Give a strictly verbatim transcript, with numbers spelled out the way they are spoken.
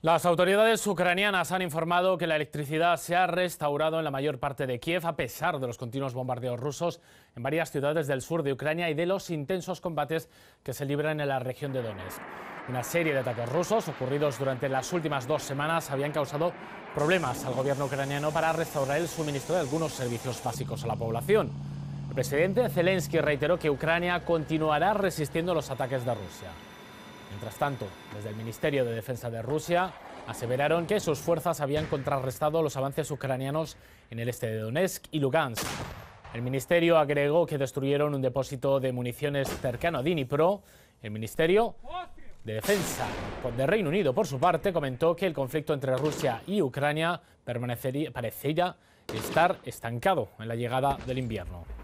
Las autoridades ucranianas han informado que la electricidad se ha restaurado en la mayor parte de Kiev a pesar de los continuos bombardeos rusos en varias ciudades del sur de Ucrania y de los intensos combates que se libran en la región de Donetsk. Una serie de ataques rusos ocurridos durante las últimas dos semanas habían causado problemas al gobierno ucraniano para restaurar el suministro de algunos servicios básicos a la población. El presidente Zelensky reiteró que Ucrania continuará resistiendo los ataques de Rusia. Mientras tanto, desde el Ministerio de Defensa de Rusia aseveraron que sus fuerzas habían contrarrestado los avances ucranianos en el este de Donetsk y Lugansk. El ministerio agregó que destruyeron un depósito de municiones cercano a Dnipro. El Ministerio de Defensa de Reino Unido, por su parte, comentó que el conflicto entre Rusia y Ucrania permanecería, parecería estar estancado en la llegada del invierno.